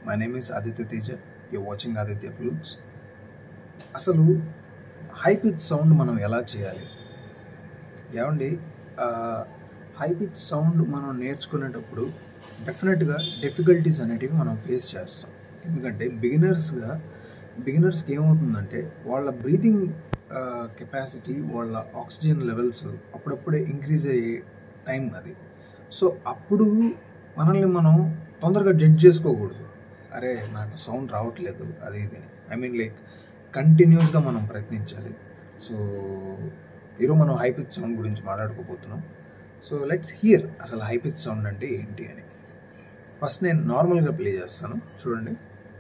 My name is Aditya Teja. You're watching Aditya Flutes. అసలు high pitch sound మనం ఎలా చేయాలి? ఏమండి, హై పిచ్ సౌండ్ మనం నేర్చుకునేటప్పుడు డెఫినెట్గా డిఫికల్టీస్ అనేటివి మనం ఫేస్ చేస్తాం. ఎందుకంటే బిగినర్స్కి ఏమవుతుందంటే వాళ్ళ బ్రీతింగ్ కెపాసిటీ, వాళ్ళ ఆక్సిజన్ లెవెల్స్ అప్పుడప్పుడే ఇంక్రీజ్ అయ్యే టైం అది. సో అప్పుడు మనల్ని మనం తొందరగా జడ్జ్ చేసుకోకూడదు. అరే నాకు సౌండ్ రావట్లేదు అది ఇది. ఐ మీన్ లైక్ కంటిన్యూస్గా మనం ప్రయత్నించాలి. సో ఈరోజు మనం హై పిచ్ సౌండ్ గురించి మాట్లాడుకోబోతున్నాం. సో లెట్స్ హియర్ అసలు హై పిచ్ సౌండ్ అంటే ఏంటి అని. ఫస్ట్ నేను నార్మల్గా ప్లే చేస్తాను, చూడండి.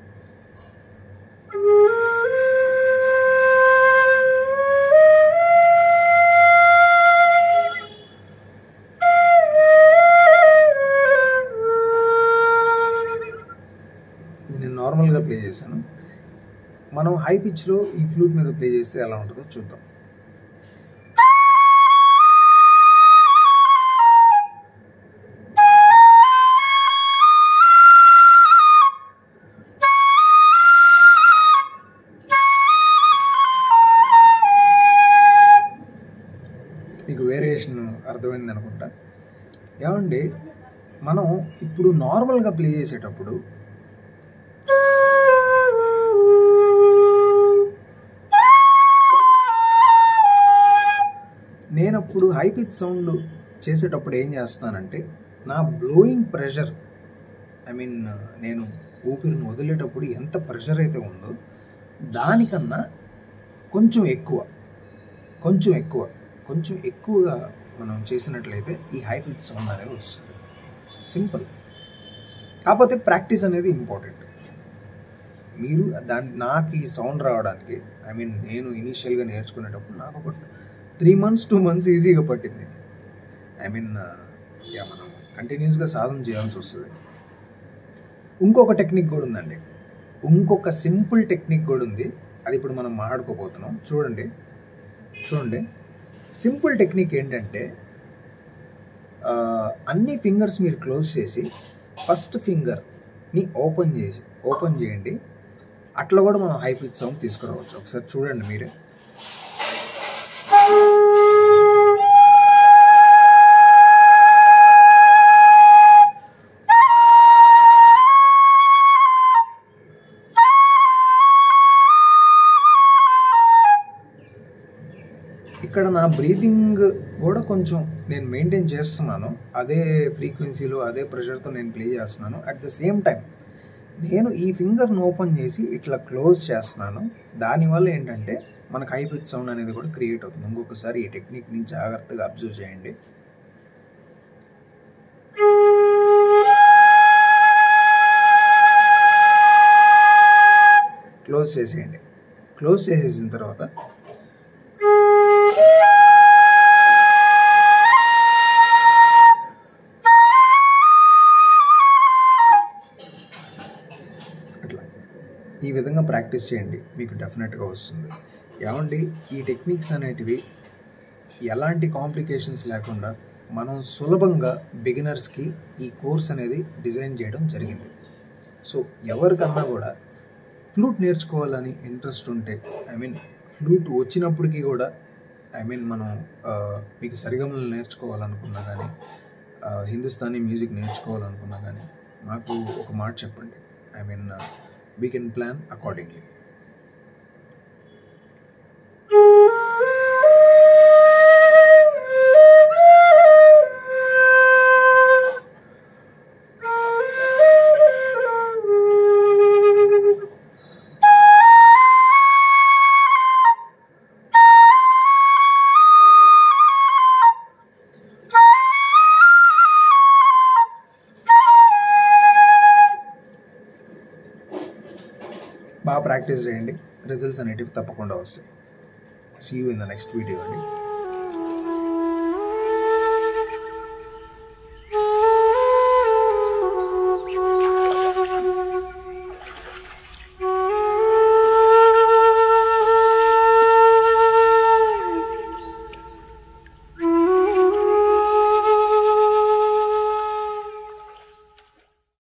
నేను నార్మల్గా ప్లే చేశాను. మనం హై పిచ్లో ఈ ఫ్లూట్ మీద ప్లే చేస్తే ఎలా ఉంటుందో చూద్దాం. మీకు వేరియేషన్ అర్థమైంది అనుకుంటా. ఏమండి, మనం ఇప్పుడు నార్మల్గా ప్లే చేసేటప్పుడు నేనప్పుడు హై పిచ్ సౌండ్ చేసేటప్పుడు ఏం చేస్తున్నానంటే నా బ్లోయింగ్ ప్రెషర్, ఐ మీన్ నేను ఊపిరిని వదిలేటప్పుడు ఎంత ప్రెషర్ అయితే ఉందో దానికన్నా కొంచెం ఎక్కువగా మనం చేసినట్లయితే ఈ హై పిచ్ సౌండ్ అనేది వస్తుంది. సింపుల్. కాకపోతే ప్రాక్టీస్ అనేది ఇంపార్టెంట్. మీరు నాకు ఈ సౌండ్ రావడానికి, ఐ మీన్ నేను ఇనీషియల్గా నేర్చుకునేటప్పుడు నాకు ఒక 3 months 2 months ఈజీగా పట్టింది. ఐ మీన్ మనం కంటిన్యూస్గా సాధన చేయాల్సి వస్తుంది. ఇంకొక టెక్నిక్ కూడా ఉందండి, ఇంకొక సింపుల్ టెక్నిక్ కూడా ఉంది. అది ఇప్పుడు మనం మాట్లాడుకోబోతున్నాం. చూడండి. సింపుల్ టెక్నిక్ ఏంటంటే అన్ని ఫింగర్స్ మీరు క్లోజ్ చేసి ఫస్ట్ ఫింగర్ని ఓపెన్ చేయండి. అట్లా కూడా మనం హై పిచ్ సౌండ్ తీసుకురావచ్చు. ఒకసారి చూడండి మీరే. ఇక్కడ నా బ్రీతింగ్ కూడా కొంచెం నేను మెయింటైన్ చేస్తున్నాను. అదే ఫ్రీక్వెన్సీలో అదే ప్రెషర్తో నేను ప్లే చేస్తున్నాను. అట్ ద సేమ్ టైం నేను ఈ ఫింగర్ని ఓపెన్ చేసి ఇట్లా క్లోజ్ చేస్తున్నాను. దానివల్ల ఏంటంటే మనకు హై పిచ్ సౌండ్ అనేది కూడా క్రియేట్ అవుతుంది. ఇంకొకసారి ఈ టెక్నిక్ని జాగ్రత్తగా అబ్జర్వ్ చేయండి. క్లోజ్ చేసేయండి. క్లోజ్ చేసేసిన తర్వాత అట్లా ఈ విధంగా ప్రాక్టీస్ చేయండి, మీకు డెఫినెట్గా వస్తుంది. ఏమండి, ఈ టెక్నిక్స్ అనేటివి ఎలాంటి కాంప్లికేషన్స్ లేకుండా మనం సులభంగా బిగినర్స్కి ఈ కోర్స్ అనేది డిజైన్ చేయడం జరిగింది. సో ఎవరికన్నా కూడా ఫ్లూట్ నేర్చుకోవాలని ఇంట్రెస్ట్ ఉంటే, ఐ మీన్ ఫ్లూట్ వచ్చినప్పటికీ కూడా, ఐ మీన్ మనం మీకు సరిగమలు నేర్చుకోవాలనుకున్నా కానీ, హిందుస్థానీ మ్యూజిక్ నేర్చుకోవాలనుకున్నా కానీ మాకు ఒక మాట చెప్పండి. I mean we can plan accordingly. బాగా ప్రాక్టీస్ చేయండి, రిజల్ట్స్ అనేటివి తప్పకుండా వస్తాయి. See you in the next video అండి.